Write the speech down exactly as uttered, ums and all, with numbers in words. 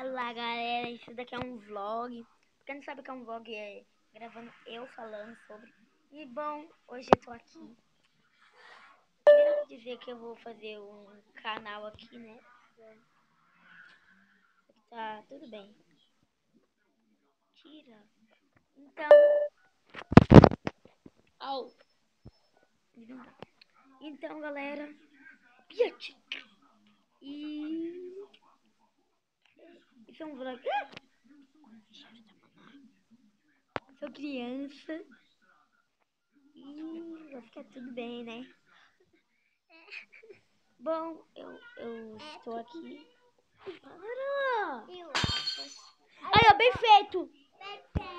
Olá galera, isso daqui é um vlog. Pra quem não sabe o que é um vlog, é gravando eu falando sobre. E bom, hoje eu tô aqui. Queria dizer que eu vou fazer um canal aqui, né? Tá tudo bem. Tira. Então. Au. Então galera. Piat. E. Isso é um vlog. Sou criança. E vai ficar tudo bem, né? Bom, eu, eu estou aqui. Para! Aí, ó, bem feito!